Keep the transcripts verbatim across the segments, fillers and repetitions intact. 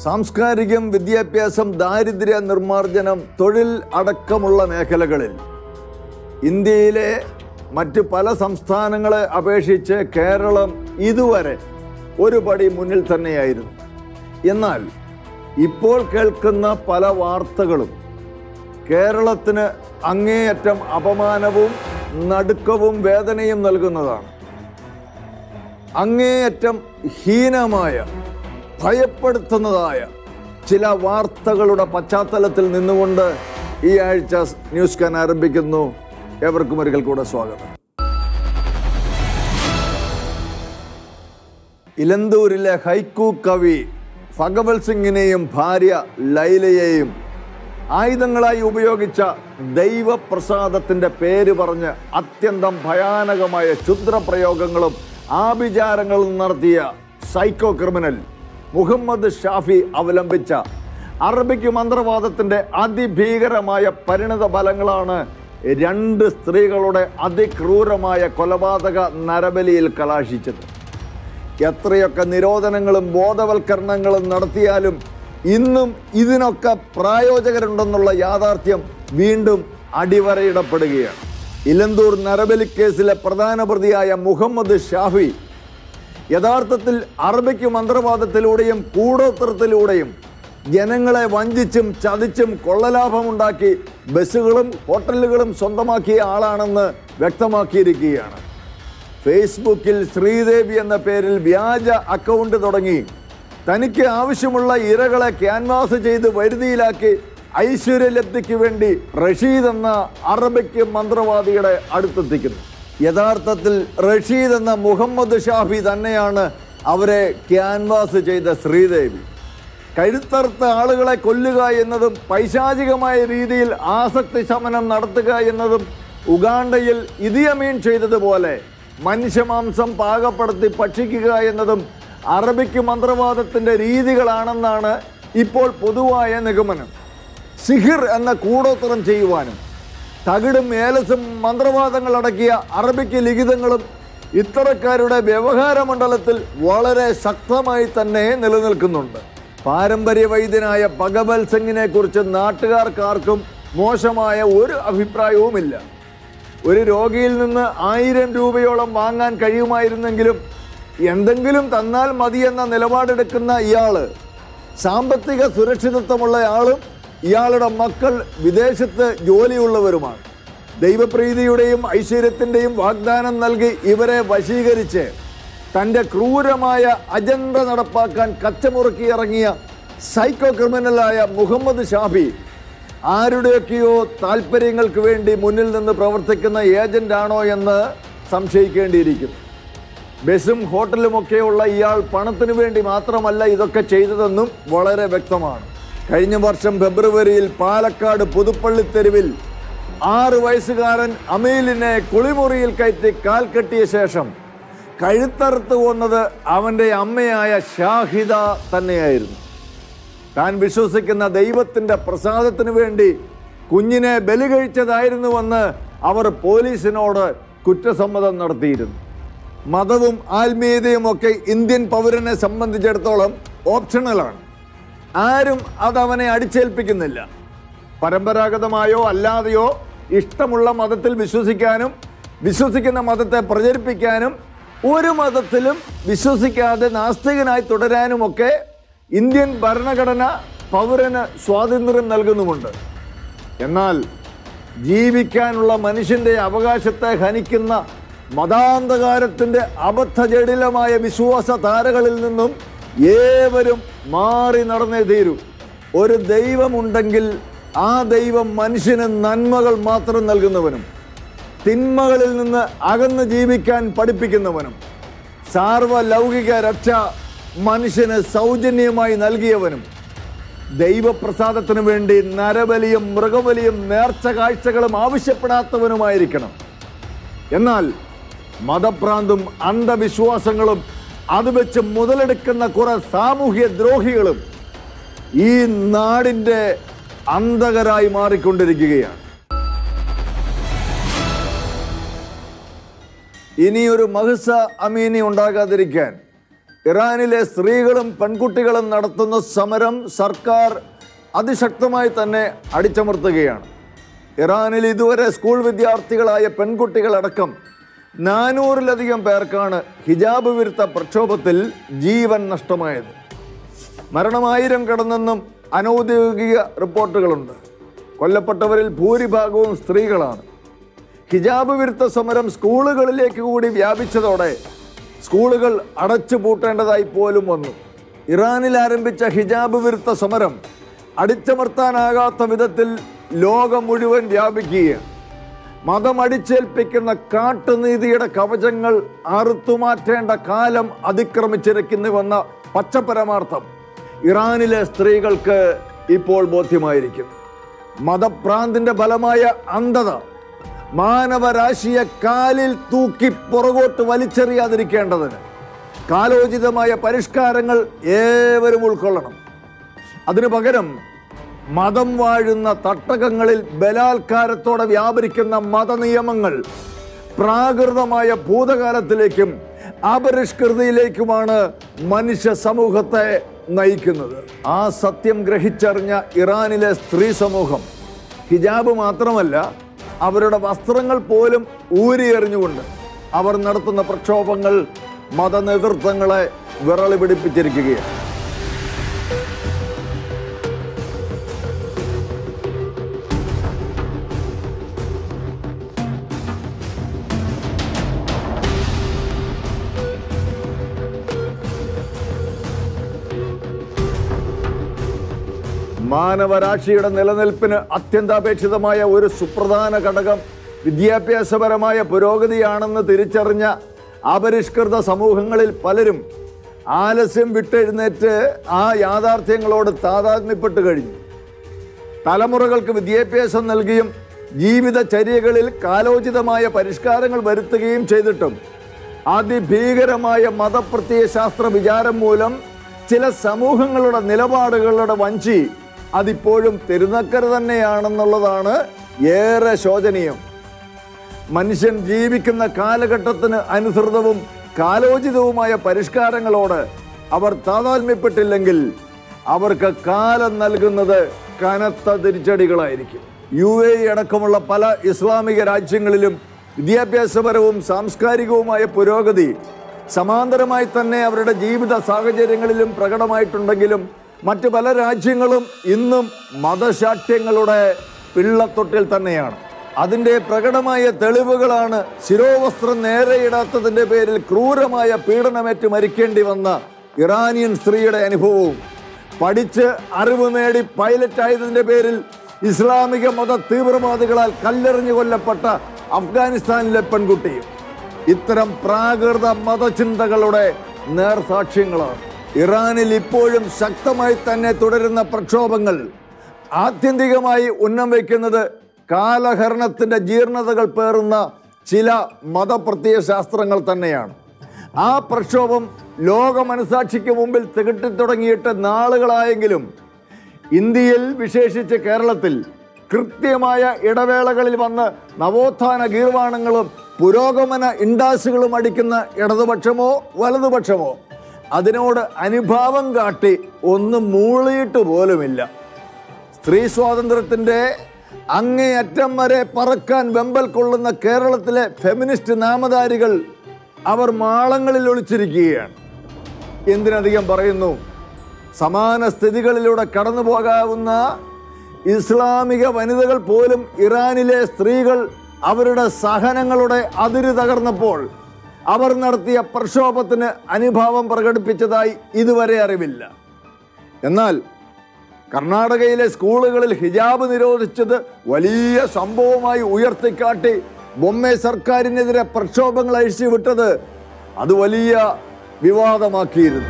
സാംസ്കാരികം, വിദ്യാഭ്യാസം, ദാരിദ്ര്യ നിർമ്മാർജ്ജനം, തൊഴിൽ അടക്കമുള്ള മേഖലകളിൽ ഇന്ത്യയിലെ മറ്റ് പല സംസ്ഥാനങ്ങളെ അപേക്ഷിച്ച് കേരളം ഇതുവരെ ഒരു പടി മുന്നിൽ തന്നെയായിരുന്നു. എന്നാൽ ഇപ്പോൾ കേൾക്കുന്ന പല വാർത്തകളും കേരളത്തിന് അങ്ങേയറ്റം അപമാനവും നടുക്കവും വേദനയും നൽകുന്നതാണ്. അങ്ങേയറ്റം ഹീനമായ, ഭയപ്പെടുത്തുന്നതായ ചില വാർത്തകളുടെ പശ്ചാത്തലത്തിൽ നിന്നുകൊണ്ട് ഈ ആഴ്ച ന്യൂസ് സ്കാൻ ആരംഭിക്കുന്നു. ഏവർക്കും ഒരിക്കൽ കൂടെ സ്വാഗതം. ഇലന്തൂരിലെ ഹൈക്കു കവി ഭഗവൽ സിംഗിനെയും ഭാര്യ ലൈലയെയും ആയുധങ്ങളായി ഉപയോഗിച്ച ദൈവപ്രസാദത്തിൻ്റെ പേര് പറഞ്ഞ് അത്യന്തം ഭയാനകമായ ക്ഷുദ്രപ്രയോഗങ്ങളും ആഭിചാരങ്ങളും നടത്തിയ സൈക്കോ ക്രിമിനൽ മുഹമ്മദ് ഷാഫി അവലംബിച്ച അറബിക് മന്ത്രവാദത്തിൻ്റെ അതിഭീകരമായ പരിണിത ഫലങ്ങളാണ് രണ്ട് സ്ത്രീകളുടെ അതിക്രൂരമായ കൊലപാതക നരബലിയിൽ കലാശിച്ചത്. എത്രയൊക്കെ നിരോധനങ്ങളും ബോധവൽക്കരണങ്ങളും നടത്തിയാലും ഇന്നും ഇതിനൊക്കെ പ്രായോജകരുണ്ടെന്നുള്ള യാഥാർത്ഥ്യം വീണ്ടും അടിവരയിടപ്പെടുകയാണ്. ഇലന്തൂർ നരബലി കേസിലെ പ്രധാന പ്രതിയായ മുഹമ്മദ് ഷാഫി യഥാർത്ഥത്തിൽ അറബിക് മന്ത്രവാദത്തിലൂടെയും കൂടോത്രത്തിലൂടെയും ജനങ്ങളെ വഞ്ചിച്ചും ചതിച്ചും കൊള്ളലാഭമുണ്ടാക്കി ബസ്സുകളും ഹോട്ടലുകളും സ്വന്തമാക്കിയ ആളാണെന്ന് വ്യക്തമാക്കിയിരിക്കുകയാണ്. ഫേസ്ബുക്കിൽ ശ്രീദേവി എന്ന പേരിൽ വ്യാജ അക്കൗണ്ട് തുടങ്ങി തനിക്ക് ആവശ്യമുള്ള ഇരകളെ ക്യാൻവാസ് ചെയ്ത് വരുതിയിലാക്കി ഐശ്വര്യലബ്ധിക്ക് വേണ്ടി റഷീദ് എന്ന അറബിക് മന്ത്രവാദിയുടെ അടുത്തെത്തിക്കുന്നു. യഥാർത്ഥത്തിൽ റഷീദ് എന്ന മുഹമ്മദ് ഷാഫി തന്നെയാണ് അവരെ ക്യാൻവാസ് ചെയ്ത ശ്രീദേവി. കഴുത്തറുത്ത ആളുകളെ കൊല്ലുക എന്നതും പൈശാചികമായ രീതിയിൽ ആസക്തി ശമനം നടത്തുക എന്നതും ഉഗാണ്ടയിൽ ഇദി അമീൻ ചെയ്തതുപോലെ മനുഷ്യമാംസം പാകപ്പെടുത്തി ഭക്ഷിക്കുക എന്നതും അറബിക് മന്ത്രവാദത്തിൻ്റെ രീതികളാണെന്നാണ് ഇപ്പോൾ പൊതുവായ നിഗമനം. സിഹിർ എന്ന കൂടോത്രം ചെയ്യുവാനും തകിടും ഏലസും മന്ത്രവാദങ്ങളടക്കിയ അറബിക് ലിഖിതങ്ങളും ഇത്തരക്കാരുടെ വ്യവഹാര മണ്ഡലത്തിൽ വളരെ ശക്തമായി തന്നെ നിലനിൽക്കുന്നുണ്ട്. പാരമ്പര്യ വൈദ്യനായ ഭഗവൽ സിംഗിനെ കുറിച്ച് നാട്ടുകാർക്കാർക്കും മോശമായ ഒരു അഭിപ്രായവുമില്ല. ഒരു രോഗിയിൽ നിന്ന് ആയിരം രൂപയോളം വാങ്ങാൻ കഴിയുമായിരുന്നെങ്കിലും എന്തെങ്കിലും തന്നാൽ മതിയെന്ന നിലപാടെടുക്കുന്ന ഇയാൾ സാമ്പത്തിക സുരക്ഷിതത്വമുള്ളയാളും ഇയാളുടെ മക്കൾ വിദേശത്ത് ജോലിയുള്ളവരുമാണ്. ദൈവപ്രീതിയുടെയും ഐശ്വര്യത്തിൻ്റെയും വാഗ്ദാനം നൽകി ഇവരെ വശീകരിച്ച് തൻ്റെ ക്രൂരമായ അജണ്ട നടപ്പാക്കാൻ കച്ചമുറുക്കി ഇറങ്ങിയ സൈക്കോ ക്രിമിനലായ മുഹമ്മദ് ഷാഫി ആരുടെയൊക്കെയോ താല്പര്യങ്ങൾക്ക് വേണ്ടി മുന്നിൽ നിന്ന് പ്രവർത്തിക്കുന്ന ഏജൻ്റാണോ എന്ന് സംശയിക്കേണ്ടിയിരിക്കുന്നു. ബസ്സും ഹോട്ടലുമൊക്കെയുള്ള ഇയാൾ പണത്തിനു വേണ്ടി മാത്രമല്ല ഇതൊക്കെ ചെയ്തതെന്നും വളരെ വ്യക്തമാണ്. കഴിഞ്ഞ വർഷം ഫെബ്രുവരിയിൽ പാലക്കാട് പുതുപ്പള്ളിത്തെരുവിൽ ആറ് വയസ്സുകാരൻ അമീലിനെ കുളിമുറിയിൽ കയറ്റി കാൽ കെട്ടിയ ശേഷം കഴുത്തറുത്ത് കൊന്നത് അവൻ്റെ അമ്മയായ ഷാഹിദ തന്നെയായിരുന്നു. താൻ വിശ്വസിക്കുന്ന ദൈവത്തിൻ്റെ പ്രസാദത്തിനു വേണ്ടി കുഞ്ഞിനെ ബലി കഴിച്ചതായിരുന്നുവെന്ന് അവർ പോലീസിനോട് കുറ്റസമ്മതം നടത്തിയിരുന്നു. മതവും ആത്മീയതയും ഒക്കെ ഇന്ത്യൻ പൗരനെ സംബന്ധിച്ചിടത്തോളം ഓപ്ഷണലാണ്. ആരും അതവനെ അടിച്ചേൽപ്പിക്കുന്നില്ല. പരമ്പരാഗതമായോ അല്ലാതെയോ ഇഷ്ടമുള്ള മതത്തിൽ വിശ്വസിക്കാനും വിശ്വസിക്കുന്ന മതത്തെ പ്രചരിപ്പിക്കാനും ഒരു മതത്തിലും വിശ്വസിക്കാതെ നാസ്തികനായി തുടരാനുമൊക്കെ ഇന്ത്യൻ ഭരണഘടന പൗരന് സ്വാതന്ത്ര്യം നൽകുന്നുമുണ്ട്. എന്നാൽ ജീവിക്കാനുള്ള മനുഷ്യൻ്റെ അവകാശത്തെ ഹനിക്കുന്ന മതാന്ധകാരത്തിൻ്റെ അബദ്ധജടിലമായ വിശ്വാസധാരകളിൽ നിന്നും ഏവരും മാറി നടന്നേ തീരൂ. ഒരു ദൈവമുണ്ടെങ്കിൽ ആ ദൈവം മനുഷ്യന് നന്മകൾ മാത്രം നൽകുന്നവനും തിന്മകളിൽ നിന്ന് അകന്ന് ജീവിക്കാൻ പഠിപ്പിക്കുന്നവനും സാർവലൗകിക രക്ഷ മനുഷ്യന് സൗജന്യമായി നൽകിയവനും ദൈവപ്രസാദത്തിനു വേണ്ടി നരബലിയും മൃഗബലിയും നേർച്ച കാഴ്ചകളും ആവശ്യപ്പെടാത്തവനുമായിരിക്കണം. എന്നാൽ മതഭ്രാന്തും അന്ധവിശ്വാസങ്ങളും അത് വെച്ച് മുതലെടുക്കുന്ന കുറെ സാമൂഹ്യ ദ്രോഹികളും ഈ നാടിൻ്റെ അന്ധകരായി മാറിക്കൊണ്ടിരിക്കുകയാണ്. ഇനിയൊരു മഹ്സ അമീനി ഉണ്ടാകാതിരിക്കാൻ ഇറാനിലെ സ്ത്രീകളും പെൺകുട്ടികളും നടത്തുന്ന സമരം സർക്കാർ അതിശക്തമായി തന്നെ അടിച്ചമർത്തുകയാണ്. ഇറാനിൽ ഇതുവരെ സ്കൂൾ വിദ്യാർത്ഥികളായ പെൺകുട്ടികളടക്കം നാനൂറിലധികം പേർക്കാണ് ഹിജാബ് വിരുദ്ധ പ്രക്ഷോഭത്തിൽ ജീവൻ നഷ്ടമായത്. മരണമായിരം കടന്നെന്നും അനൗദ്യോഗിക റിപ്പോർട്ടുകളുണ്ട്. കൊല്ലപ്പെട്ടവരിൽ ഭൂരിഭാഗവും സ്ത്രീകളാണ്. ഹിജാബ് വിരുദ്ധ സമരം സ്കൂളുകളിലേക്ക് കൂടി വ്യാപിച്ചതോടെ സ്കൂളുകൾ അടച്ചു പൂട്ടേണ്ടതായി പോലും വന്നു. ഇറാനിൽ ആരംഭിച്ച ഹിജാബ് വിരുദ്ധ സമരം അടിച്ചമർത്താനാകാത്ത വിധത്തിൽ ലോകം മുഴുവൻ വ്യാപിക്കുകയാണ്. മതം അടിച്ചേൽപ്പിക്കുന്ന കാട്ടുനീതിയുടെ കവചങ്ങൾ അറുത്തുമാറ്റേണ്ട കാലം അതിക്രമിച്ചിരിക്കുന്നുവെന്ന പച്ചപരമാർത്ഥം ഇറാനിലെ സ്ത്രീകൾക്ക് ഇപ്പോൾ ബോധ്യമായിരിക്കും. മതഭ്രാന്തിന്റെ ഫലമായ അന്ധത മാനവരാശിയെ കാലിൽ തൂക്കി പുറകോട്ട് വലിച്ചെറിയാതിരിക്കേണ്ടതിന് കാലോചിതമായ പരിഷ്കാരങ്ങൾ ഏവരും ഉൾക്കൊള്ളണം. അതിനു പകരം മതം വാഴുന്ന തട്ടകങ്ങളിൽ ബലാത്കാരത്തോടെ വ്യാപരിക്കുന്ന മതനിയമങ്ങൾ പ്രാകൃതമായ ഭൂതകാലത്തിലേക്കും അപരിഷ്കൃതിയിലേക്കുമാണ് മനുഷ്യ സമൂഹത്തെ നയിക്കുന്നത്. ആ സത്യം ഗ്രഹിച്ചറിഞ്ഞ ഇറാനിലെ സ്ത്രീ സമൂഹം ഹിജാബ് മാത്രമല്ല, അവരുടെ വസ്ത്രങ്ങൾ പോലും ഊരിയെറിഞ്ഞുകൊണ്ട് അവർ നടത്തുന്ന പ്രക്ഷോഭങ്ങൾ മത നേതൃത്വങ്ങളെ വിറളി പിടിപ്പിച്ചിരിക്കുകയാണ്. മാനവരാശിയുടെ നിലനിൽപ്പിന് അത്യന്താപേക്ഷിതമായ ഒരു സുപ്രധാന ഘടകം വിദ്യാഭ്യാസപരമായ പുരോഗതിയാണെന്ന് തിരിച്ചറിഞ്ഞ അപരിഷ്കൃത സമൂഹങ്ങളിൽ പലരും ആലസ്യം വിട്ടെഴുന്നേറ്റ് ആ യാഥാർത്ഥ്യങ്ങളോട് താതാത്മ്യപ്പെട്ട് കഴിഞ്ഞു. തലമുറകൾക്ക് വിദ്യാഭ്യാസം നൽകിയും ജീവിതചര്യകളിൽ കാലോചിതമായ പരിഷ്കാരങ്ങൾ വരുത്തുകയും ചെയ്തിട്ടും അതിഭീകരമായ മതപ്രത്യയശാസ്ത്ര വിചാരം മൂലം ചില സമൂഹങ്ങളുടെ നിലപാടുകളുടെ വഞ്ചി അതിപ്പോഴും തിരുനക്കര തന്നെയാണെന്നുള്ളതാണ് ഏറെ ശോചനീയം. മനുഷ്യൻ ജീവിക്കുന്ന കാലഘട്ടത്തിന് അനുസൃതവും കാലോചിതവുമായ പരിഷ്കാരങ്ങളോട് അവർ താതാത്മ്യപ്പെട്ടില്ലെങ്കിൽ അവർക്ക് കാലം നൽകുന്നത് കനത്ത തിരിച്ചടികളായിരിക്കും. യു എ ഇ അടക്കമുള്ള പല ഇസ്ലാമിക രാജ്യങ്ങളിലും വിദ്യാഭ്യാസപരവും സാംസ്കാരികവുമായ പുരോഗതി സമാന്തരമായി തന്നെ അവരുടെ ജീവിത സാഹചര്യങ്ങളിലും പ്രകടമായിട്ടുണ്ടെങ്കിലും മറ്റ് പല രാജ്യങ്ങളും ഇന്നും മതശാഠ്യങ്ങളുടെ പിള്ളത്തൊട്ടിൽ തന്നെയാണ്. അതിൻ്റെ പ്രകടമായ തെളിവുകളാണ് ശിരോവസ്ത്രം നേരെയിടാത്തതിൻ്റെ പേരിൽ ക്രൂരമായ പീഡനമേറ്റ് മരിക്കേണ്ടി വന്ന ഇറാനിയൻ സ്ത്രീയുടെ അനുഭവവും പഠിച്ച് അറിവ് നേടി പൈലറ്റായതിൻ്റെ പേരിൽ ഇസ്ലാമിക മത തീവ്രവാദികളാൽ കല്ലെറിഞ്ഞു കൊല്ലപ്പെട്ട അഫ്ഗാനിസ്ഥാനിലെ പെൺകുട്ടിയും ഇത്തരം പ്രാകൃത മതചിന്തകളുടെ നേർസാക്ഷ്യങ്ങളാണ്. ഇറാനിൽ ഇപ്പോഴും ശക്തമായി തന്നെ തുടരുന്ന പ്രക്ഷോഭങ്ങൾ ആത്യന്തികമായി ഉന്നം വയ്ക്കുന്നത് കാലഹരണത്തിൻ്റെ ജീർണതകൾ പേറുന്ന ചില മതപ്രത്യയശാസ്ത്രങ്ങൾ തന്നെയാണ്. ആ പ്രക്ഷോഭം ലോക മനസാക്ഷിക്ക് മുമ്പിൽ തികട്ടി തുടങ്ങിയിട്ട് നാളുകളായെങ്കിലും ഇന്ത്യയിൽ വിശേഷിച്ച് കേരളത്തിൽ കൃത്യമായ ഇടവേളകളിൽ വന്ന് നവോത്ഥാന ഗീർവാണങ്ങളും പുരോഗമന ഇൻഡാസുകളും അടിക്കുന്ന ഇടതുപക്ഷമോ വലതുപക്ഷമോ അതിനോട് അനുഭാവം കാട്ടി ഒന്നും മൂളിയിട്ട് പോലുമില്ല. സ്ത്രീ സ്വാതന്ത്ര്യത്തിൻ്റെ അങ്ങേയറ്റം വരെ പറക്കാൻ വെമ്പൽ കൊള്ളുന്ന കേരളത്തിലെ ഫെമിനിസ്റ്റ് നാമധാരികൾ അവർ മാളങ്ങളിൽ ഒളിച്ചിരിക്കുകയാണ്. എന്തിനധികം പറയുന്നു, സമാന സ്ഥിതികളിലൂടെ കടന്നു പോകാവുന്ന ഇസ്ലാമിക വനിതകൾ പോലും ഇറാനിലെ സ്ത്രീകൾ അവരുടെ സഹനങ്ങളുടെ അതിര് തകർന്നപ്പോൾ അവർ നടത്തിയ പ്രക്ഷോഭത്തിന് അനുഭാവം പ്രകടിപ്പിച്ചതായി ഇതുവരെ അറിവില്ല. എന്നാൽ കർണാടകയിലെ സ്കൂളുകളിൽ ഹിജാബ് നിരോധിച്ചത് വലിയ സംഭവമായി ഉയർത്തിക്കാട്ടി ബൊമ്മെ സർക്കാരിനെതിരെ പ്രക്ഷോഭങ്ങൾ അഴിച്ചുവിട്ടത് അത് വലിയ വിവാദമാക്കിയിരുന്നു.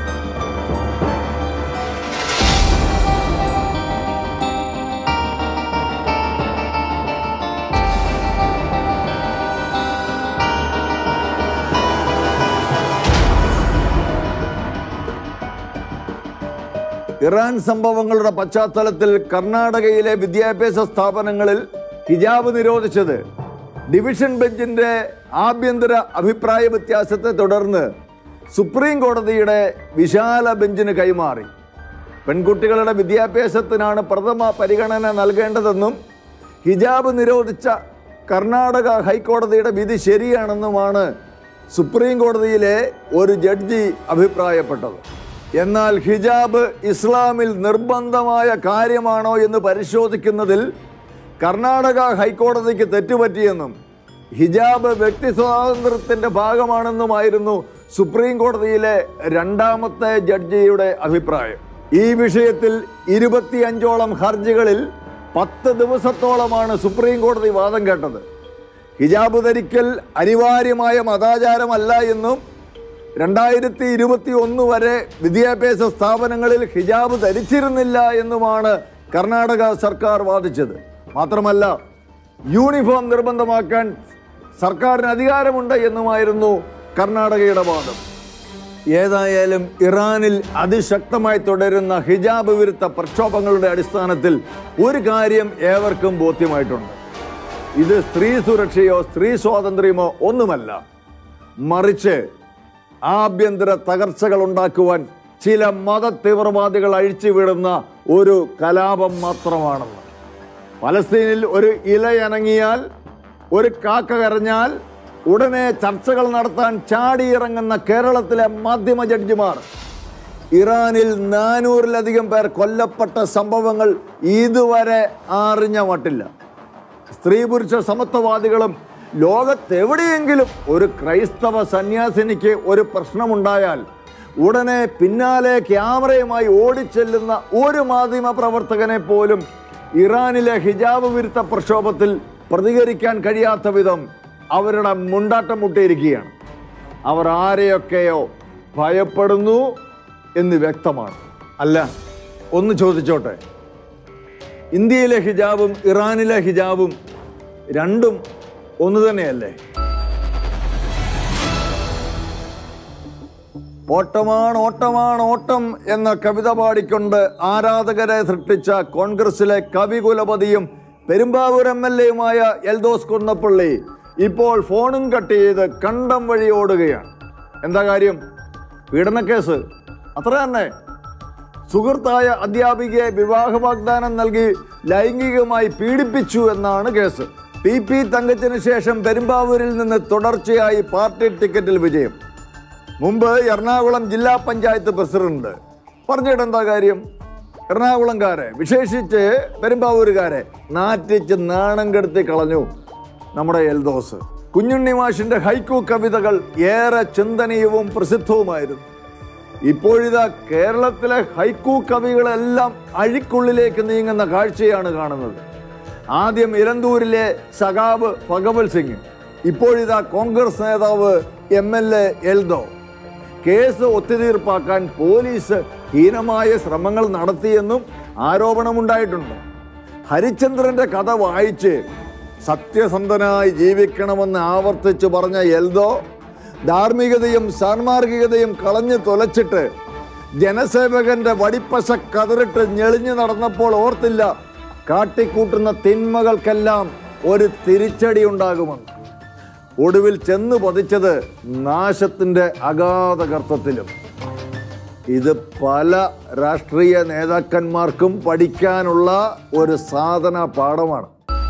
ഇറാൻ സംഭവങ്ങളുടെ പശ്ചാത്തലത്തിൽ കർണാടകയിലെ വിദ്യാഭ്യാസ സ്ഥാപനങ്ങളിൽ ഹിജാബ് നിരോധിച്ചത് ഡിവിഷൻ ബെഞ്ചിൻ്റെ ആഭ്യന്തര അഭിപ്രായ വ്യത്യാസത്തെ തുടർന്ന് സുപ്രീം കോടതിയുടെ വിശാല ബെഞ്ചിന് കൈമാറി. പെൺകുട്ടികളുടെ വിദ്യാഭ്യാസത്തിനാണ് പ്രഥമ പരിഗണന നൽകേണ്ടതെന്നും ഹിജാബ് നിരോധിച്ച കർണാടക ഹൈക്കോടതിയുടെ വിധി ശരിയാണെന്നുമാണ് സുപ്രീം കോടതിയിലെ ഒരു ജഡ്ജി അഭിപ്രായപ്പെട്ടത്. എന്നാൽ ഹിജാബ് ഇസ്ലാമിൽ നിർബന്ധമായ കാര്യമാണോ എന്ന് പരിശോധിക്കുന്നതിൽ കർണാടക ഹൈക്കോടതിക്ക് തെറ്റുപറ്റിയെന്നും ഹിജാബ് വ്യക്തി സ്വാതന്ത്ര്യത്തിൻ്റെ ഭാഗമാണെന്നുമായിരുന്നു സുപ്രീം കോടതിയിലെ രണ്ടാമത്തെ ജഡ്ജിയുടെ അഭിപ്രായം. ഈ വിഷയത്തിൽ ഇരുപത്തിയഞ്ചോളം ഹർജികളിൽ പത്ത് ദിവസത്തോളമാണ് സുപ്രീം കോടതി വാദം കേട്ടത്. ഹിജാബ് ധരിക്കൽ അനിവാര്യമായ മതാചാരമല്ല എന്നും രണ്ടായിരത്തി ഇരുപത്തി ഒന്ന് വരെ വിദ്യാഭ്യാസ സ്ഥാപനങ്ങളിൽ ഹിജാബ് ധരിച്ചിരുന്നില്ല എന്നുമാണ് കർണാടക സർക്കാർ വാദിച്ചത്. മാത്രമല്ല, യൂണിഫോം നിർബന്ധമാക്കാൻ സർക്കാരിന് അധികാരമുണ്ട് എന്നുമായിരുന്നു കർണാടകയുടെ വാദം. ഏതായാലും ഇറാനിൽ അതിശക്തമായി തുടരുന്ന ഹിജാബ് വിരുദ്ധ പ്രക്ഷോഭങ്ങളുടെ അടിസ്ഥാനത്തിൽ ഒരു കാര്യം ഏവർക്കും ബോധ്യമായിട്ടുണ്ട്. ഇത് സ്ത്രീ സുരക്ഷയോ സ്ത്രീ സ്വാതന്ത്ര്യമോ ഒന്നുമല്ല, മറിച്ച് ആഭ്യന്തര തകർച്ചകൾ ഉണ്ടാക്കുവാൻ ചില മത തീവ്രവാദികൾ അഴിച്ചുവിടുന്ന ഒരു കലാപം മാത്രമാണെന്ന്. പലസ്തീനിൽ ഒരു ഇലയനങ്ങിയാൽ, ഒരു കാക്ക കരഞ്ഞാൽ ഉടനെ ചർച്ചകൾ നടത്താൻ ചാടിയിറങ്ങുന്ന കേരളത്തിലെ മാധ്യമ ജഡ്ജിമാർ ഇറാനിൽ നാനൂറിലധികം പേർ കൊല്ലപ്പെട്ട സംഭവങ്ങൾ ഇതുവരെ അറിഞ്ഞ മട്ടില്ല. സ്ത്രീ പുരുഷ സമത്വവാദികളും ലോകത്തെവിടെയെങ്കിലും ഒരു ക്രൈസ്തവ സന്യാസിനിക്ക് ഒരു പ്രശ്നമുണ്ടായാൽ ഉടനെ പിന്നാലെ ക്യാമറയുമായി ഓടിച്ചെല്ലുന്ന ഒരു മാധ്യമ പ്രവർത്തകനെ പോലും ഇറാനിലെ ഹിജാബ് വിരുദ്ധ പ്രക്ഷോഭത്തിൽ പ്രതികരിക്കാൻ കഴിയാത്ത വിധം അവരുടെ മുണ്ടാട്ടം മുട്ടിയിരിക്കുകയാണ്. അവർ ആരെയൊക്കെയോ ഭയപ്പെടുന്നു എന്ന് വ്യക്തമാണ്. അല്ല, ഒന്ന് ചോദിച്ചോട്ടെ, ഇന്ത്യയിലെ ഹിജാബും ഇറാനിലെ ഹിജാബും രണ്ടും ഒന്ന് തന്നെയല്ലേ? ഓട്ടമാണ് ഓട്ടമാണ് ഓട്ടം എന്ന കവിത പാടിക്കൊണ്ട് ആരാധകരെ സൃഷ്ടിച്ച കോൺഗ്രസിലെ കവികുലപതിയും പെരുമ്പാവൂർ എം എൽ എയുമായ എൽദോസ് കുന്നപ്പള്ളി ഇപ്പോൾ ഫോണും കട്ട് ചെയ്ത് കണ്ടം വഴി ഓടുകയാണ്. എന്താ കാര്യം? പീഡനക്കേസ്, അത്ര തന്നെ. സുഹൃത്തായ അധ്യാപികയെ വിവാഹ വാഗ്ദാനം നൽകി ലൈംഗികമായി പീഡിപ്പിച്ചു എന്നാണ് കേസ്. പി പി തങ്കച്ചന് ശേഷം പെരുമ്പാവൂരിൽ നിന്ന് തുടർച്ചയായി പാർട്ടി ടിക്കറ്റിൽ വിജയം. മുമ്പ് എറണാകുളം ജില്ലാ പഞ്ചായത്ത് പ്രസിഡന്റ്. പറഞ്ഞിട്ടെന്താ കാര്യം? എറണാകുളംകാരെ, വിശേഷിച്ച് പെരുമ്പാവൂരുകാരെ നാറ്റിച്ച് നാണം കെടുത്തി കളഞ്ഞു നമ്മുടെ എൽദോസ്. കുഞ്ഞുണ്ണി മാഷിന്റെ ഹൈക്കു കവിതകൾ ഏറെ ചിന്തനീയവും പ്രസിദ്ധവുമായിരുന്നു. ഇപ്പോഴിതാ കേരളത്തിലെ ഹൈക്കു കവികളെല്ലാം അഴിക്കുള്ളിലേക്ക് നീങ്ങുന്ന കാഴ്ചയാണ് കാണുന്നത്. ആദ്യം ഇലന്തൂരിലെ സഖാവ് ഭഗവത് സിംഗ്, ഇപ്പോഴിതാ കോൺഗ്രസ് നേതാവ് M L A Eldho. Case ഒത്തുതീർപ്പാക്കാൻ പോലീസ് ഹീനമായ ശ്രമങ്ങൾ നടത്തിയെന്നും ആരോപണമുണ്ടായിട്ടുണ്ട്. ഹരിചന്ദ്രന്റെ കഥ വായിച്ച് സത്യസന്ധനായി ജീവിക്കണമെന്ന് ആവർത്തിച്ചു പറഞ്ഞ എൽദോ ധാർമ്മികതയും സാൻമാർഗികതയും കളഞ്ഞു തൊലച്ചിട്ട് ജനസേവകന്റെ വടിപ്പശ കതറിട്ട് ഞെളിഞ്ഞു നടന്നപ്പോൾ ഓർത്തില്ല കാട്ടിക്കൂട്ടുന്ന തിന്മകൾക്കെല്ലാം ഒരു തിരിച്ചടി ഉണ്ടാകുമെന്ന്. ഒടുവിൽ ചെന്നു പതിച്ചത് നാശത്തിന്റെ അഗാധ ഗർത്തത്തിലും. ഇത് പല രാഷ്ട്രീയ നേതാക്കന്മാർക്കും പഠിക്കാനുള്ള ഒരു സാധന പാഠമാണ്.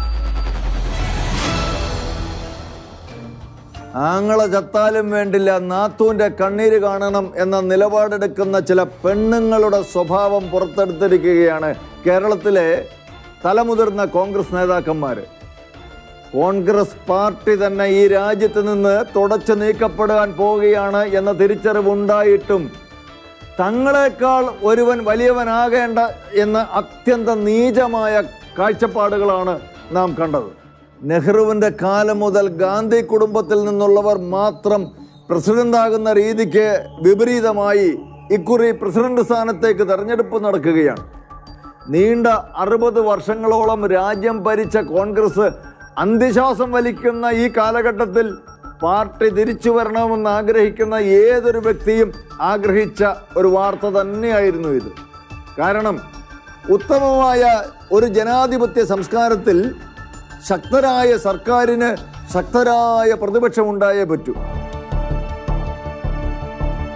ആങ്ങളെ ചത്താലും വേണ്ടില്ല നാത്തൂൻ്റെ കണ്ണീര് കാണണം എന്ന നിലപാടെടുക്കുന്ന ചില പെണ്ണുങ്ങളുടെ സ്വഭാവം പുറത്തെടുത്തിരിക്കുകയാണ് കേരളത്തിലെ തലമുതിർന്ന കോൺഗ്രസ് നേതാക്കന്മാർ. കോൺഗ്രസ് പാർട്ടി തന്നെ ഈ രാജ്യത്ത് നിന്ന് തുടച്ചു നീക്കപ്പെടാൻ പോവുകയാണ് എന്ന തിരിച്ചറിവുണ്ടായിട്ടും തങ്ങളെക്കാൾ ഒരുവൻ വലിയവനാകേണ്ട എന്ന അത്യന്തം നീചമായ കാഴ്ചപ്പാടുകളാണ് നാം കണ്ടത്. നെഹ്റുവിൻ്റെ കാലം മുതൽ ഗാന്ധി കുടുംബത്തിൽ നിന്നുള്ളവർ മാത്രം പ്രസിഡന്റാകുന്ന രീതിക്ക് വിപരീതമായി ഇക്കുറി പ്രസിഡന്റ് സ്ഥാനത്തേക്ക് തെരഞ്ഞെടുപ്പ് നടക്കുകയാണ്. നീണ്ട അറുപത് വർഷങ്ങളോളം രാജ്യം ഭരിച്ച കോൺഗ്രസ് അന്ത്യശ്വാസം വലിക്കുന്ന ഈ കാലഘട്ടത്തിൽ പാർട്ടി തിരിച്ചു വരണമെന്ന് ആഗ്രഹിക്കുന്ന ഏതൊരു വ്യക്തിയും ആഗ്രഹിച്ച ഒരു വാർത്ത തന്നെയായിരുന്നു ഇത്. കാരണം ഉത്തമമായ ഒരു ജനാധിപത്യ സംസ്കാരത്തിൽ ശക്തരായ സർക്കാരിന് ശക്തരായ പ്രതിപക്ഷമുണ്ടായേ പറ്റൂ.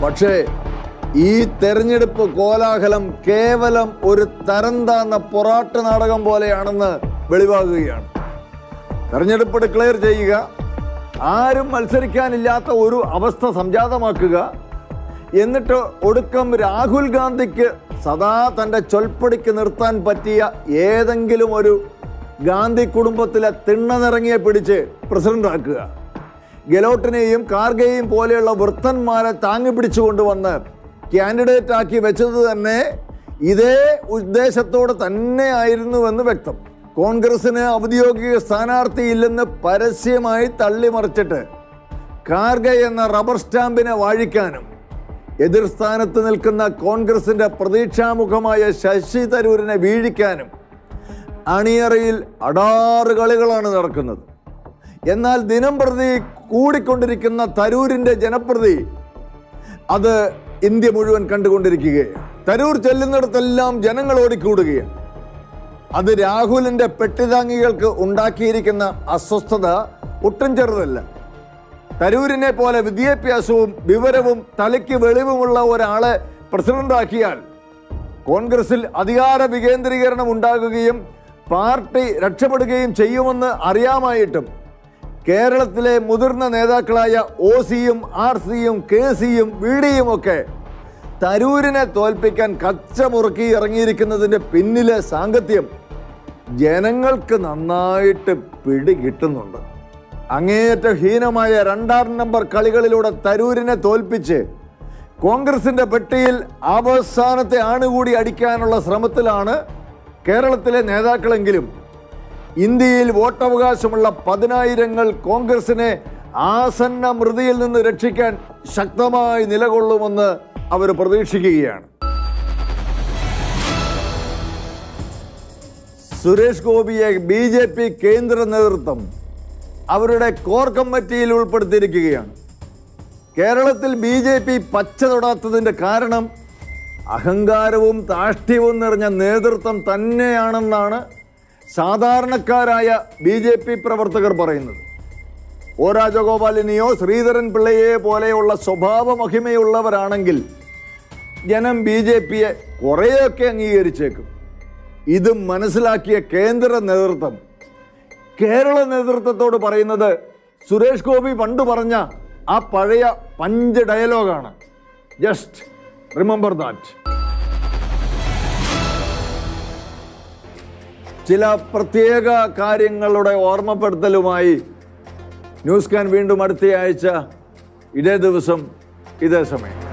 പക്ഷേ ഈ തെരഞ്ഞെടുപ്പ് കോലാഹലം കേവലം ഒരു തരം താന്ന പൊറാട്ട് നാടകം പോലെയാണെന്ന് വെളിവാകുകയാണ്. തെരഞ്ഞെടുപ്പ് ഡിക്ലെയർ ചെയ്യുക, ആരും മത്സരിക്കാനില്ലാത്ത ഒരു അവസ്ഥ സംജാതമാക്കുക, എന്നിട്ട് ഒടുക്കം രാഹുൽ ഗാന്ധിക്ക് സദാ തൻ്റെ ചൊൽപ്പടിക്ക് നിർത്താൻ പറ്റിയ ഏതെങ്കിലും ഒരു ഗാന്ധി കുടുംബത്തിലെ തിണ്ണനിറങ്ങിയെ പിടിച്ച് പ്രസിഡന്റാക്കുക, ഗെലോട്ടിനെയും കാർഗെയും പോലെയുള്ള വൃദ്ധന്മാരെ താങ്ങി പിടിച്ചു കൊണ്ടുവന്ന് കാൻഡിഡേറ്റ് ആക്കി വെച്ചത് തന്നെ ഇതേ ഉദ്ദേശത്തോടെ തന്നെ ആയിരുന്നുവെന്ന് വ്യക്തം. കോൺഗ്രസിന് ഔദ്യോഗിക സ്ഥാനാർത്ഥിയില്ലെന്ന് പരസ്യമായി തള്ളിമറിച്ചിട്ട് കാർഗെ എന്ന റബ്ബർ സ്റ്റാമ്പിനെ വാഴിക്കാനും എതിർ സ്ഥാനത്ത് നിൽക്കുന്ന കോൺഗ്രസിന്റെ പ്രതീക്ഷാമുഖമായ ശശി തരൂരിനെ വീഴിക്കാനും അണിയറയിൽ അടാറ് കളികളാണ് നടക്കുന്നത്. എന്നാൽ ദിനം പ്രതി കൂടിക്കൊണ്ടിരിക്കുന്ന തരൂരിന്റെ ജനപ്രതി അത് ഇന്ത്യ മുഴുവൻ കണ്ടുകൊണ്ടിരിക്കുകയാണ്. തരൂർ ചെല്ലുന്നിടത്തെല്ലാം ജനങ്ങൾ ഓടിക്കൂടുകയാണ്. അത് രാഹുലിന്റെ പെട്ടിതാങ്ങികൾക്ക് ഉണ്ടാക്കിയിരിക്കുന്ന അസ്വസ്ഥത ഒട്ടും ചെറുതല്ല. തരൂരിനെ പോലെ വിദ്യാഭ്യാസവും വിവരവും തലയ്ക്ക് വെളിവുമുള്ള ഒരാളെ പ്രസിഡന്റാക്കിയാൽ കോൺഗ്രസിൽ അധികാര വികേന്ദ്രീകരണം ഉണ്ടാകുകയും പാർട്ടി രക്ഷപ്പെടുകയും ചെയ്യുമെന്ന് അറിയാമായിട്ടും കേരളത്തിലെ മുതിർന്ന നേതാക്കളായ ഒ സിയും ആർ സിയും കെ സിയും വി ഡിയും ഒക്കെ തരൂരിനെ തോൽപ്പിക്കാൻ കച്ചമുറുക്കി ഇറങ്ങിയിരിക്കുന്നതിൻ്റെ പിന്നിലെ സാങ്കത്യം ജനങ്ങൾക്ക് നന്നായിട്ട് പിടികിട്ടുന്നുണ്ട്. അങ്ങേയറ്റ ഹീനമായ രണ്ടാം നമ്പർ കളികളിലൂടെ തരൂരിനെ തോൽപ്പിച്ച് കോൺഗ്രസിന്റെ പെട്ടിയിൽ അവസാനത്തെ ആണുകൂടി അടിക്കാനുള്ള ശ്രമത്തിലാണ് കേരളത്തിലെ നേതാക്കളെങ്കിലും ഇന്ത്യയിൽ വോട്ടവകാശമുള്ള പതിനായിരങ്ങൾ കോൺഗ്രസിനെ ആസന്ന മൃതിയിൽ നിന്ന് രക്ഷിക്കാൻ ശക്തമായി നിലകൊള്ളുമെന്ന് അവർ പ്രതീക്ഷിക്കുകയാണ്. സുരേഷ് ഗോപിയെ ബി ജെ പി കേന്ദ്ര നേതൃത്വം അവരുടെ കോർ കമ്മിറ്റിയിൽ ഉൾപ്പെടുത്തിയിരിക്കുകയാണ്. കേരളത്തിൽ ബി ജെ പി പച്ച തൊടാത്തതിൻ്റെ കാരണം അഹങ്കാരവും താഷ്ട്യവും നിറഞ്ഞ നേതൃത്വം തന്നെയാണെന്നാണ് സാധാരണക്കാരായ ബി ജെ പി പ്രവർത്തകർ പറയുന്നത്. ഒ രാജഗോപാലിനെയോ ശ്രീധരൻ പിള്ളയെ പോലെയുള്ള സ്വഭാവ മഹിമയുള്ളവരാണെങ്കിൽ ജനം ബി ജെ പിയെ കുറേയൊക്കെ അംഗീകരിച്ചേക്കും. ഇത് മനസ്സിലാക്കിയ കേന്ദ്ര നേതൃത്വം കേരള നേതൃത്വത്തോട് പറയുന്നത് സുരേഷ് ഗോപി പണ്ട് പറഞ്ഞ ആ പഴയ പഞ്ച് ഡയലോഗാണ്. Just remember that. ചില പ്രത്യേക കാര്യങ്ങളുടെ ഓർമ്മപ്പെടുത്തലുമായി ന്യൂസ് കാൻ വീണ്ടും അടുത്തയാഴ്ച ഇതേ ദിവസം ഇതേ സമയം.